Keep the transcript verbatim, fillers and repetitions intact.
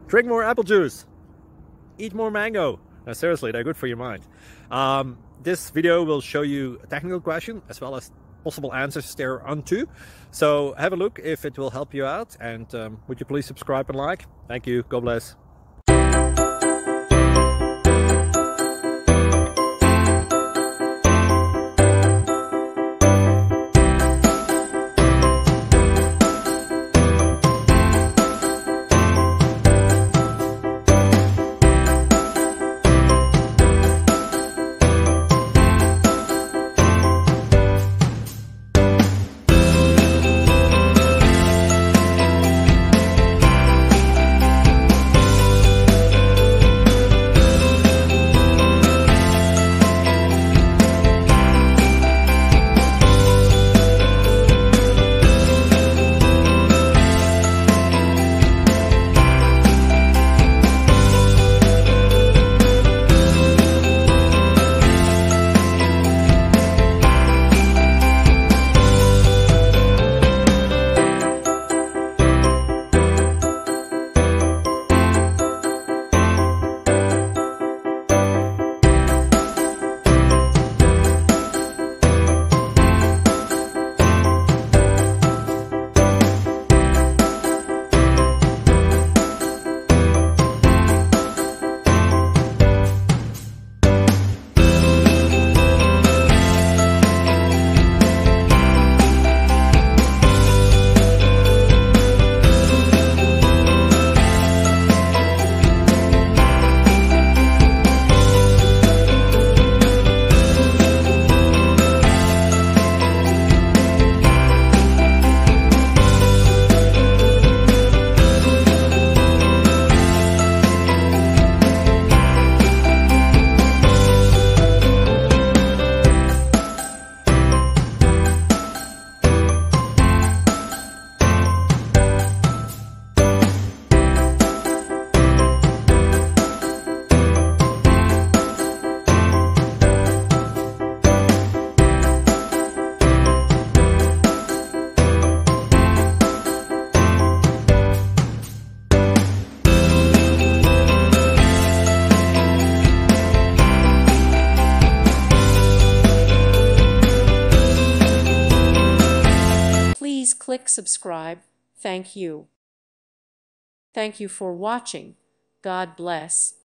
drink more apple juice, eat more mango. No, seriously, they're good for your mind. Um, this video will show you a technical question as well as possible answers thereunto. So have a look if it will help you out, and um, would you please subscribe and like? Thank you. God bless. Please click subscribe. Thank you. Thank you for watching. God bless.